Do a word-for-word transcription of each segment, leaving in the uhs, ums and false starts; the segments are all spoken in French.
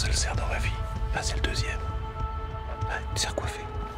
c'est le cerf dans ma vie. Là, c'est le deuxième. Là, il me sert coiffé.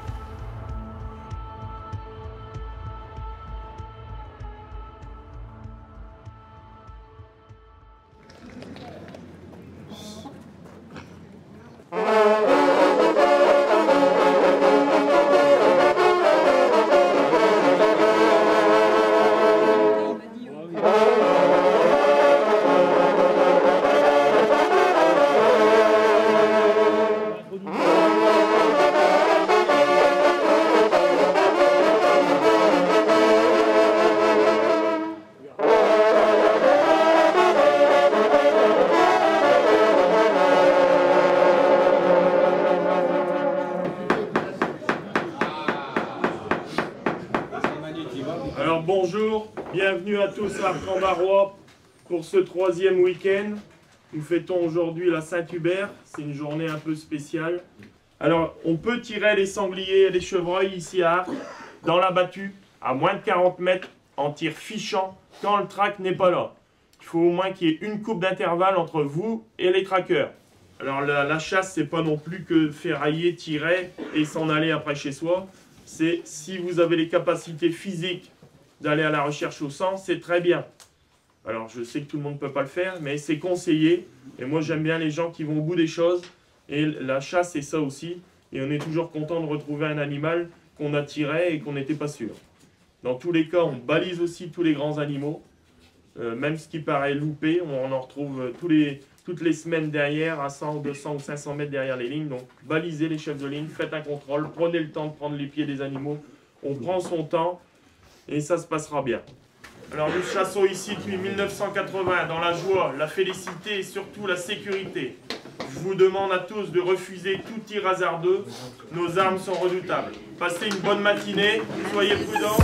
Alors bonjour, bienvenue à tous à Arcambarois pour ce troisième week-end. Nous fêtons aujourd'hui la Saint-Hubert, c'est une journée un peu spéciale. Alors on peut tirer les sangliers et les chevreuils ici à Arques, dans la battue, à moins de quarante mètres, en tir fichant, quand le track n'est pas là. Il faut au moins qu'il y ait une coupe d'intervalle entre vous et les traqueurs. Alors la, la chasse, c'est pas non plus que ferrailler, tirer et s'en aller après chez soi. C'est si vous avez les capacités physiques d'aller à la recherche au sang, c'est très bien. Alors je sais que tout le monde ne peut pas le faire, mais c'est conseillé. Et moi j'aime bien les gens qui vont au bout des choses. Et la chasse, c'est ça aussi. Et on est toujours content de retrouver un animal qu'on a tiré et qu'on n'était pas sûr. Dans tous les cas, on balise aussi tous les grands animaux. Euh, même ce qui paraît loupé, on en retrouve tous les, toutes les semaines derrière, à cent, deux cents ou cinq cents mètres derrière les lignes. Donc balisez les chefs de ligne, faites un contrôle, prenez le temps de prendre les pieds des animaux. On prend son temps. Et ça se passera bien. Alors nous chassons ici depuis mille neuf cent quatre-vingts dans la joie, la félicité et surtout la sécurité. Je vous demande à tous de refuser tout tir hasardeux. Nos armes sont redoutables. Passez une bonne matinée, soyez prudents.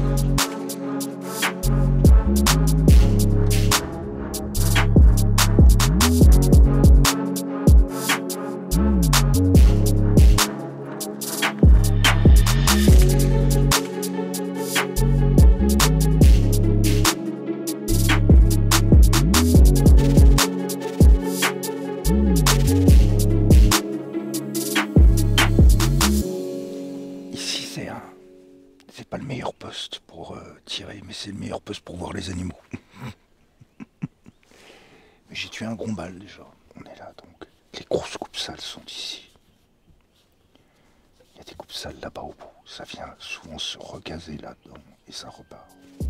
C'est pas le meilleur poste pour euh, tirer, mais c'est le meilleur poste pour voir les animaux. Mais j'ai tué un grombal déjà. On est là donc. Les grosses coupes sales sont ici. Il y a des coupes sales là-bas au bout. Ça vient souvent se regazer là-dedans et ça repart.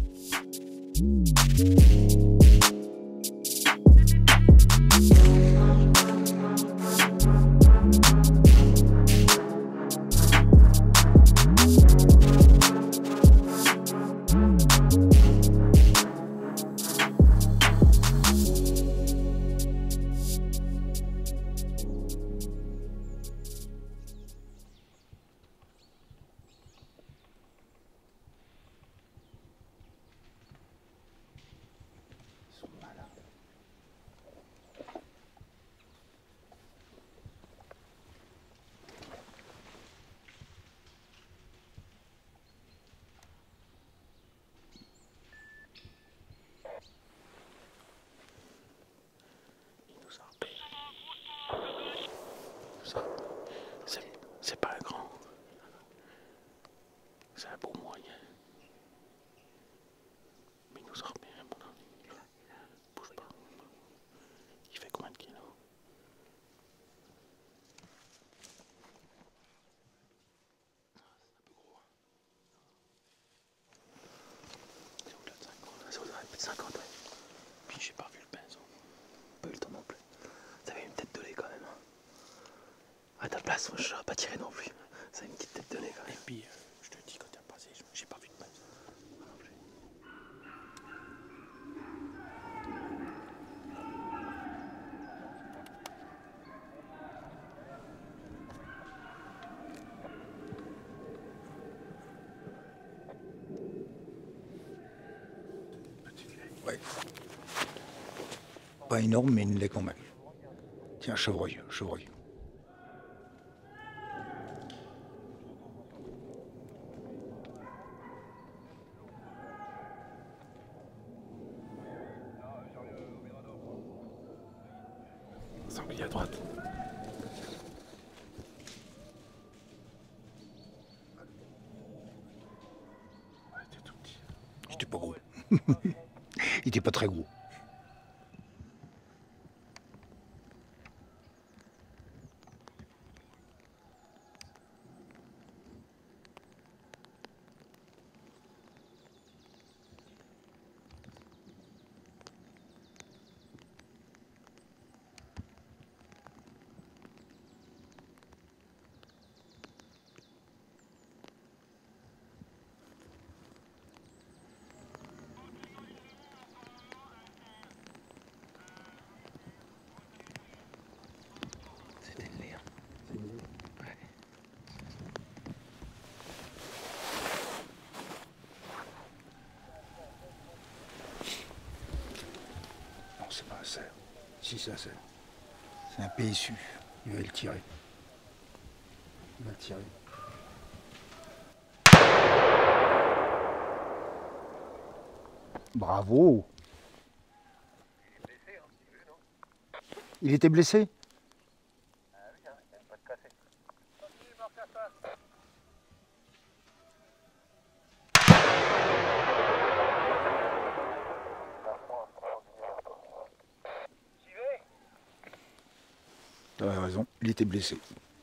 C'est pas un grand. C'est un beau moyen. Mais il nous a remis à mon avis. Bouge pas. Il fait combien de kilos? C'est au-delà de cinquante. C'est au-delà de cinquante, ouais. Puis j'ai pas vu le pinceau. Pas eu le temps non plus. Ça avait une tête de lait quand même. À ta place, moi je n'aurais pas tiré non plus. Ça a une petite tête de nez quand même. Et puis, euh, je te dis, quand t'es passé, j'ai pas vu de pince. Ouais. Pas énorme, mais une lait quand même. Tiens, chevreuil, chevreuil. Sanglier à droite. Ouais, t'es tout petit. Il était pas gros. Il était pas très gros. C'était le lait. C'est le lait. Ouais. Non, c'est pas un cerf. Si, c'est un cerf. C'est un P S U. Il va le tirer. Il va le tirer. Bravo. Il était blessé? T'avais raison, il était blessé.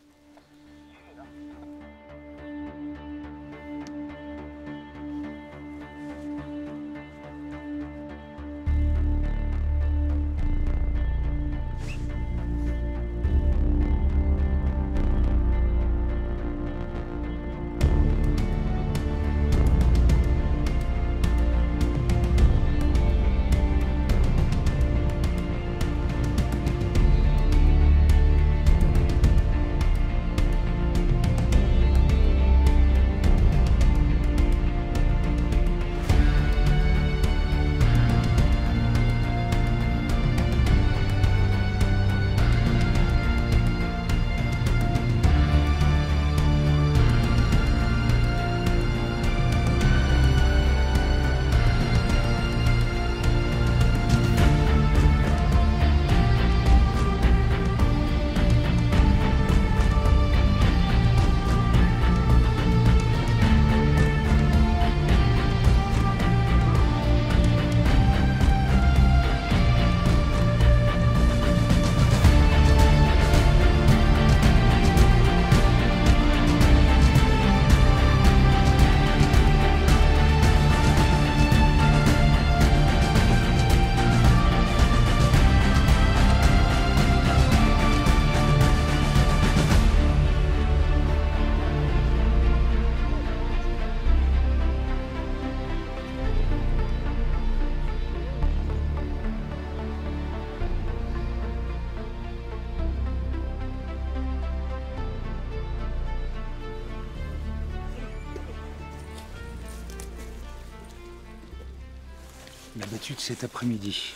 La battue de cet après-midi.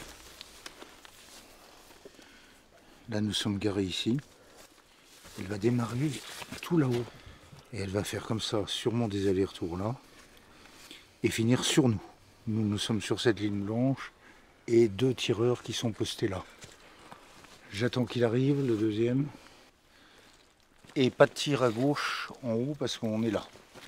Là, nous sommes garés ici. Elle va démarrer tout là-haut. Et elle va faire comme ça, sûrement des allers-retours là. Et finir sur nous. Nous, nous sommes sur cette ligne blanche. Et deux tireurs qui sont postés là. J'attends qu'il arrive, le deuxième. Et pas de tir à gauche en haut parce qu'on est là.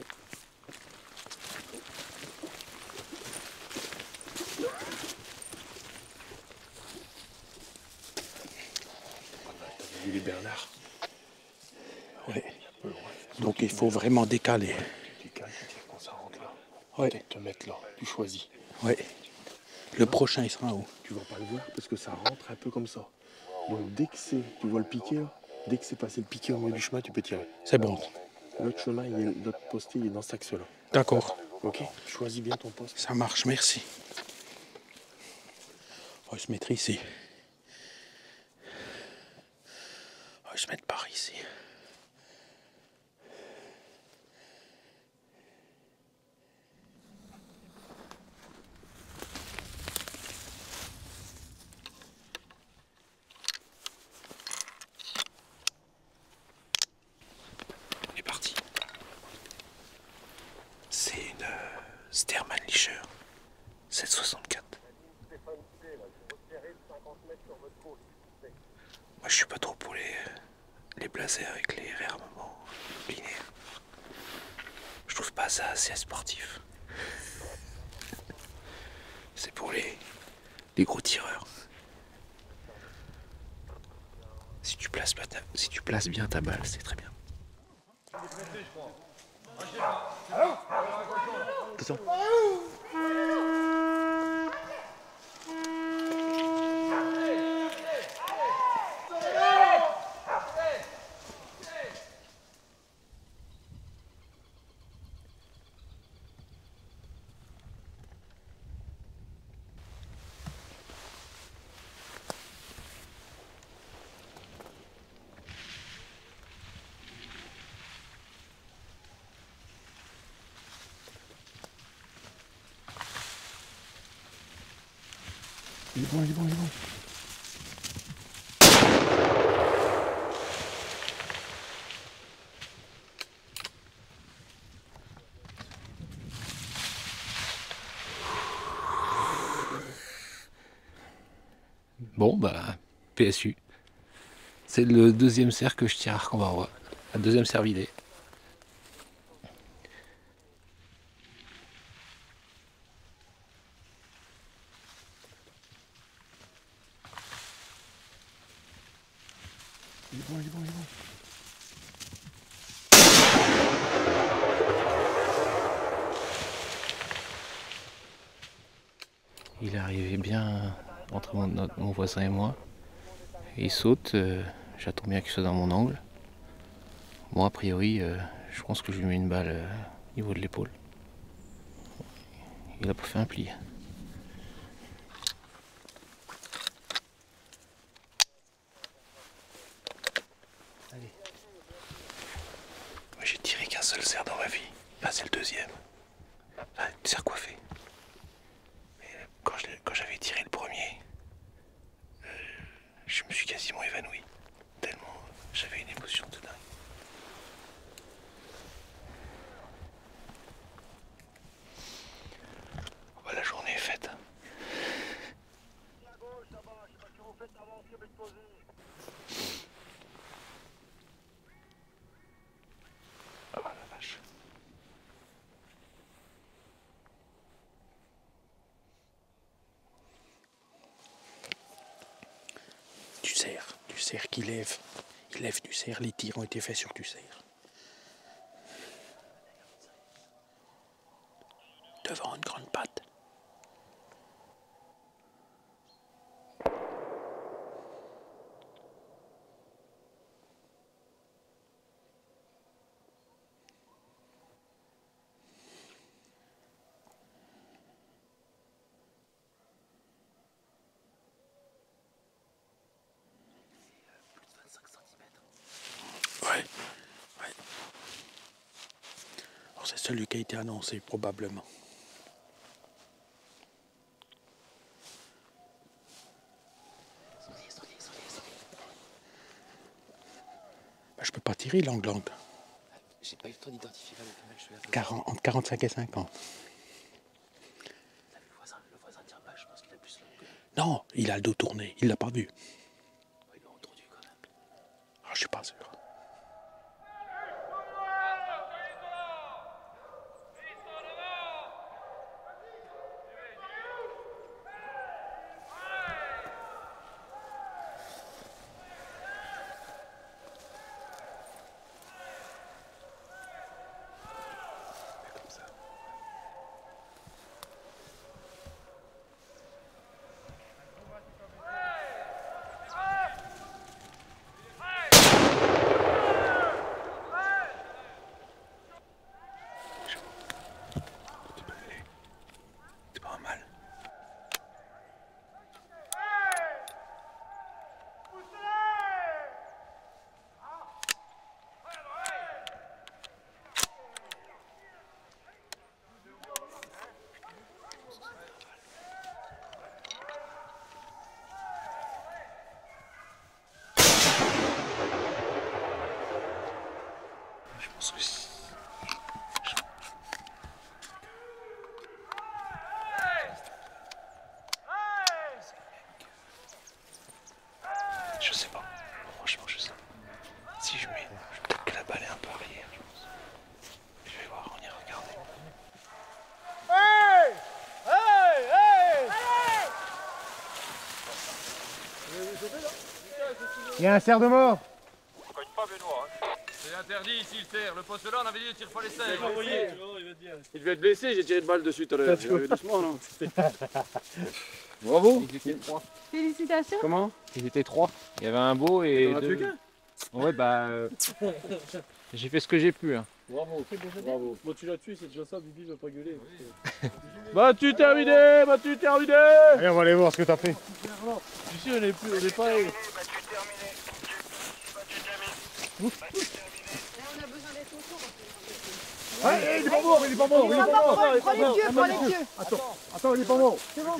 Les Bernard. Ouais. Donc il faut vraiment décaler. Tu décales, tu tires quand ça rentre là. Ouais. Peut-être te mettre là, tu choisis. Ouais. Le prochain il sera en haut. Tu vas pas le voir parce que ça rentre un peu comme ça. Donc dès que c'est, tu vois le piqué là, dès que c'est passé le piqué au milieu du chemin, tu peux tirer. C'est bon. L'autre chemin, il est, l'autre posté, il est dans cet axe là. D'accord. Ok, choisis bien ton poste. Ça marche, merci. On va se mettre ici. On va se mettre par ici. On est parti. C'est une euh, Stermanlicher sept cent soixante-quatre. Moi, je suis pas trop pour les, les blasers avec les réarmements linéaires. Je trouve pas ça assez sportif. C'est pour les, les gros tireurs. Si tu places, pas ta, si tu places bien ta balle, c'est très bien. Attention. Il est bon, il est bon, il est bon. Bon, bah, P S U. C'est le deuxième cerf que je tire à Arc-en-Barrois. La deuxième cervidée. Il est bon, il est bon, il est bon. Il est arrivé bien entre mon, notre- mon voisin et moi. Il saute, euh, j'attends bien qu'il soit dans mon angle. Moi, a priori, euh, je pense que je lui mets une balle euh, au niveau de l'épaule. Il a pas fait un pli. Allez. Moi, j'ai tiré qu'un seul cerf dans ma vie. Là, c'est le deuxième. Enfin, une cerf coiffée. Mais quand je l'ai- quand j'avais tiré le premier, euh, je me suis quasiment évanoui. Tellement j'avais une émotion de dingue. Oh, la journée est faite. Oh la vache. Du cerf, du cerf qui lève. Il lève du cerf, les tirs ont été faits sur du cerf. Devant une grande patte. Ouais, ouais. Alors c'est celui qui a été annoncé probablement. Bah, je peux pas tirer l'angle angle. J'ai pas eu le temps d'identifier avec le mec, je vais quarante, entre quarante-cinq et cinquante. Le voisin, le voisin tire pas, je pense qu'il a plus long. Non, il a le dos tourné, il l'a pas vu. Il est entendu quand même. Ah, je suis pas sûr. Comme ça. Il y a un cerf de mort. On cogne pas Benoît. Hein. C'est interdit ici le cerf. Le poste là, on avait dit ne tire pas les cerfs. Il devait être blessé, j'ai tiré une balle dessus tout à l'heure. Doucement, non. Bravo. Ils étaient trois. Félicitations. Comment? Ils étaient trois. Il y avait un beau et T'en as tué deux. qu'un? Ouais, bah. euh, J'ai fait ce que j'ai pu. Hein. Bravo. Bravo. Moi tu l'as tué, c'est déjà ça, Bibi va pas gueuler. Battu terminé, battu terminé. Allez, on va aller voir ce que t'as fait. Ici on est plus, on est pas. Ah, il est pas mort, il est pas mort, il est pas mort. Prends les pieux, prends les pieux. Attends, attends, il est pas mort. C'est bon.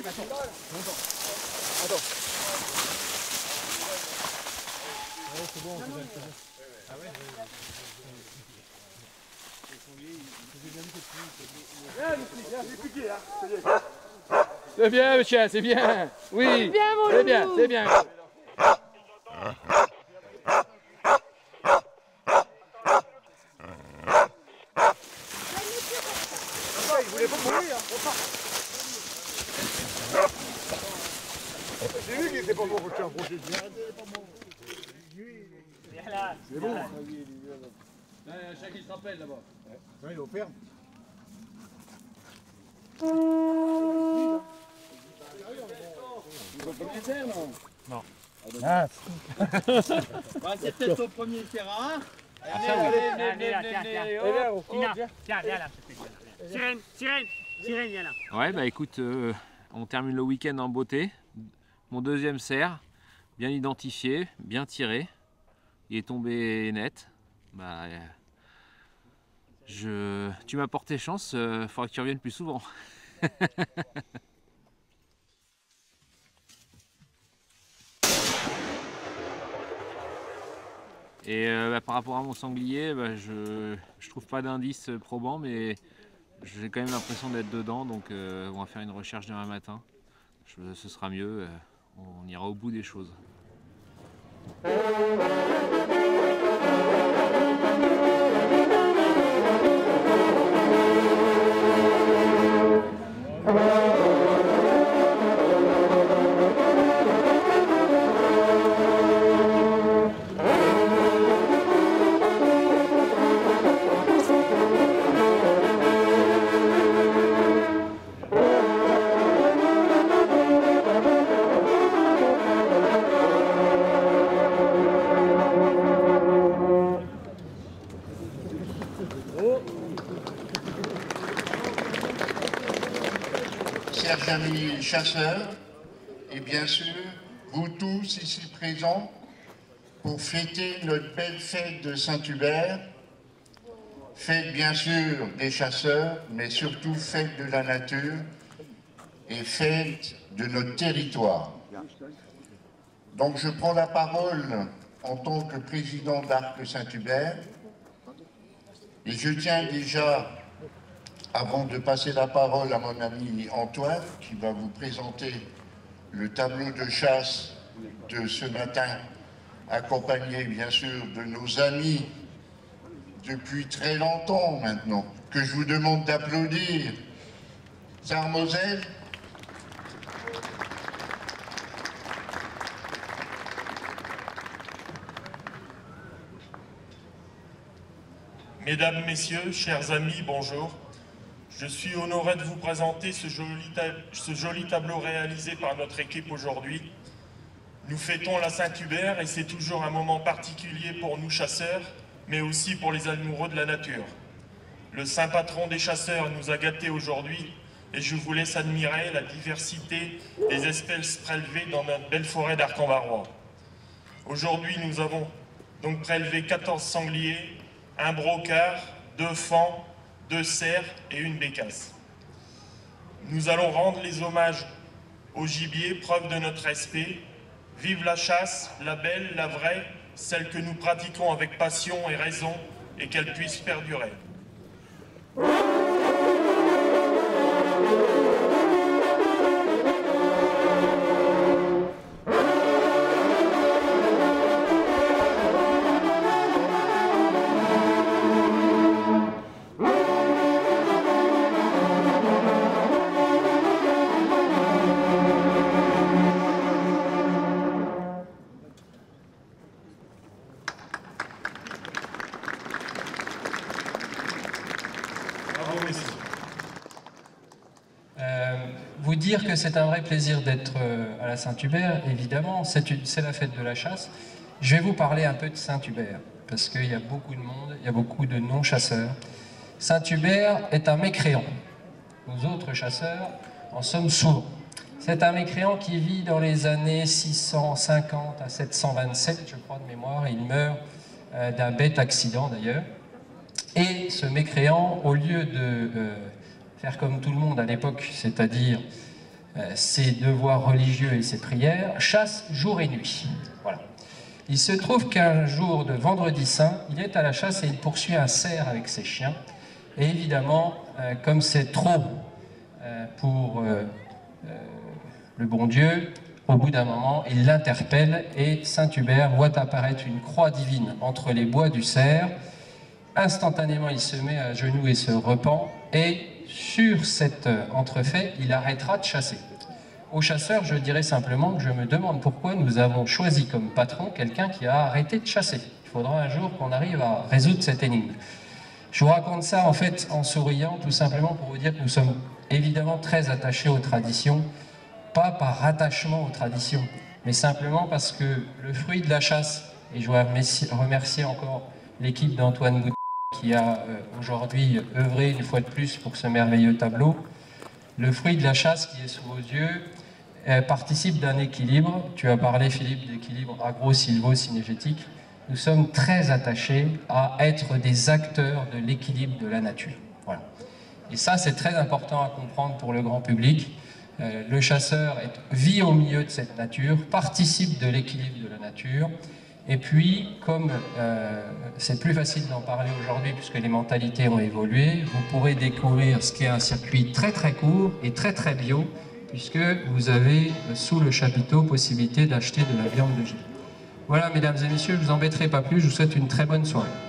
C'est bien, monsieur, c'est bien. Oui. bien, mon C'est bien, loulou. c'est bien. Il voulait pas mourir. J'ai vu qu'il était pas mort au chien. C'est bon. Il y a un chat qui se rappelle là-bas. Il est au ferme. Ils ont pas de cerf, non? Ah, Bah, c'est peut-être au premier terrain. Allez, allez, allez, allez, allez. Tina, tiens, viens là. Sirène, sirène, sirène, viens là. Ouais, bah écoute, euh, on termine le week-end en beauté. Mon deuxième cerf, bien identifié, bien tiré. Il est tombé net. Bah, euh, je... Tu m'as porté chance, il euh, faudra que tu reviennes plus souvent. Et euh, bah, par rapport à mon sanglier, bah, je je trouve pas d'indice probant, mais j'ai quand même l'impression d'être dedans, donc euh, on va faire une recherche demain matin. Je- ce sera mieux, euh, on ira au bout des choses. Chers amis chasseurs, et bien sûr, vous tous ici présents, pour fêter notre belle fête de Saint-Hubert, fête bien sûr des chasseurs, mais surtout fête de la nature et fête de notre territoire. Donc je prends la parole en tant que président d'Arc Saint-Hubert, et je tiens déjà, avant de passer la parole à mon ami Antoine, qui va vous présenter le tableau de chasse de ce matin, accompagné bien sûr de nos amis depuis très longtemps maintenant, que je vous demande d'applaudir. Sarmoselle. Mesdames, Messieurs, chers amis, bonjour. Je suis honoré de vous présenter ce joli, ta- ce joli tableau réalisé par notre équipe aujourd'hui. Nous fêtons la Saint-Hubert et c'est toujours un moment particulier pour nous chasseurs, mais aussi pour les amoureux de la nature. Le saint patron des chasseurs nous a gâtés aujourd'hui et je vous laisse admirer la diversité des espèces prélevées dans notre belle forêt d'Arc-en-Barrois. Aujourd'hui, nous avons donc prélevé quatorze sangliers, un brocard, deux faons, deux cerfs et une bécasse. Nous allons rendre les hommages au gibier, preuve de notre respect. Vive la chasse, la belle, la vraie, celle que nous pratiquons avec passion et raison, et qu'elle puisse perdurer. vous dire que c'est un vrai plaisir d'être à la Saint-Hubert, évidemment, c'est la fête de la chasse. Je vais vous parler un peu de Saint-Hubert, parce qu'il y a beaucoup de monde, il y a beaucoup de non-chasseurs. Saint-Hubert est un mécréant. Nous autres chasseurs en sommes sourds. C'est un mécréant qui vit dans les années six cent cinquante à sept cent vingt-sept, je crois de mémoire. Il meurt euh, d'un bête accident d'ailleurs. Et ce mécréant, au lieu de euh, faire comme tout le monde à l'époque, c'est-à-dire euh, ses devoirs religieux et ses prières, chasse jour et nuit. Voilà. Il se trouve qu'un jour de vendredi saint, il est à la chasse et il poursuit un cerf avec ses chiens. Et évidemment, euh, comme c'est trop euh, pour euh, euh, le bon Dieu, au bout d'un moment, il l'interpelle et Saint-Hubert voit apparaître une croix divine entre les bois du cerf. Instantanément, il se met à genoux et se repent, et sur cet entrefait, il arrêtera de chasser. Aux chasseurs, je dirais simplement que je me demande pourquoi nous avons choisi comme patron quelqu'un qui a arrêté de chasser. Il faudra un jour qu'on arrive à résoudre cette énigme. Je vous raconte ça en fait en souriant, tout simplement pour vous dire que nous sommes évidemment très attachés aux traditions, pas par attachement aux traditions, mais simplement parce que le fruit de la chasse, et je dois remercier encore l'équipe d'Antoine Boutin qui a euh, aujourd'hui œuvré une fois de plus pour ce merveilleux tableau, le fruit de la chasse qui est sous vos yeux euh, participe d'un équilibre. Tu as parlé, Philippe, d'équilibre agro-silvo-synergétique. Nous sommes très attachés à être des acteurs de l'équilibre de la nature. Voilà. Et ça, c'est très important à comprendre pour le grand public. Euh, le chasseur est, vit au milieu de cette nature, participe de l'équilibre de la nature. Et puis, comme euh, c'est plus facile d'en parler aujourd'hui puisque les mentalités ont évolué, vous pourrez découvrir ce qu'est un circuit très très court et très très bio, puisque vous avez sous le chapiteau possibilité d'acheter de la viande de gibier. Voilà, mesdames et messieurs, je ne vous embêterai pas plus, je vous souhaite une très bonne soirée.